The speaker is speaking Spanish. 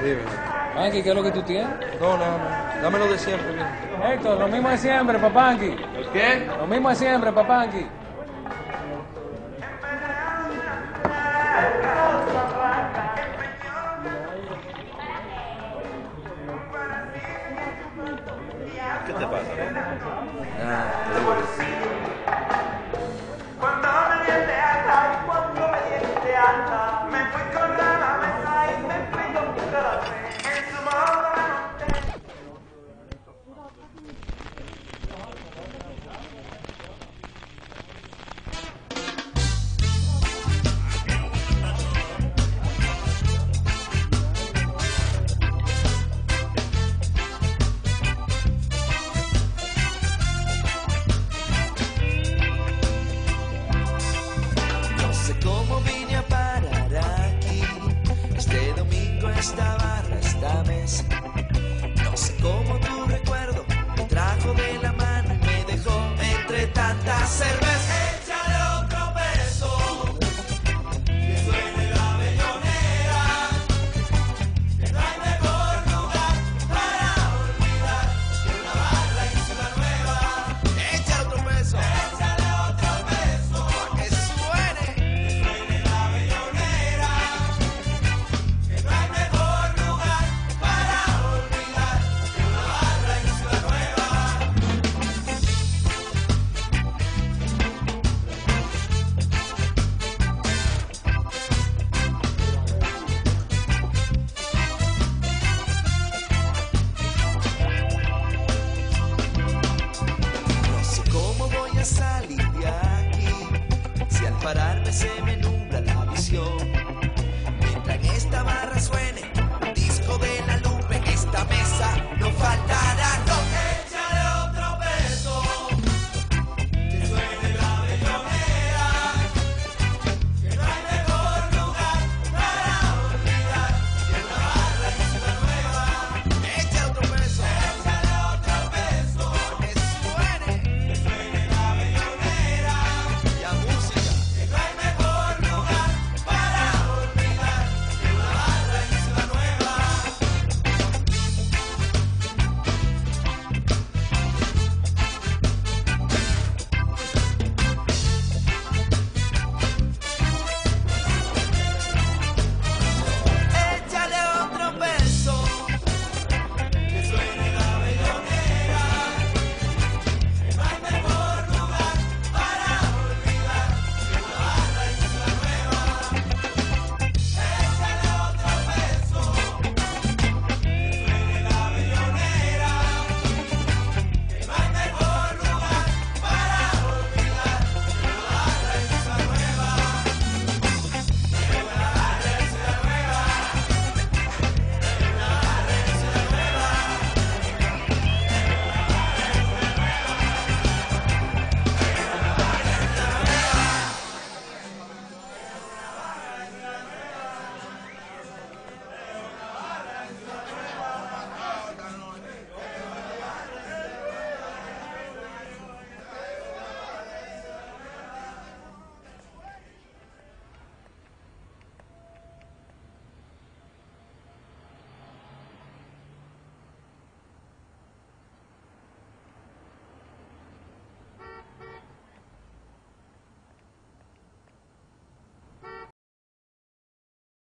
Dime. Panky, ¿qué es lo que tú tienes? No, nada. Dámelo de siempre, bien. Héctor, lo mismo de siempre, Papanky. ¿El qué? Lo mismo de siempre, Papanky. ¿Qué te pasa? Cuando me diente alta, cuando me diente alta, me fui con la mesa y me fui con tu corazón. En su modo me monté. No sé cómo vine a parar aquí. Este domingo esta barra, esta mesa. No sé cómo tu recuerdo me trajo de la mano y me dejó entre tantas cervezas. Échale otro beso, que suene la bellonera, que no hay mejor lugar para olvidar que una barra en Ciudad Nueva. Échale otro beso, échale otro beso, pa' que suene la bellonera, que no hay mejor lugar para olvidar que una barra en Ciudad Nueva. No sé cómo voy a salir de aquí, si al pararme se me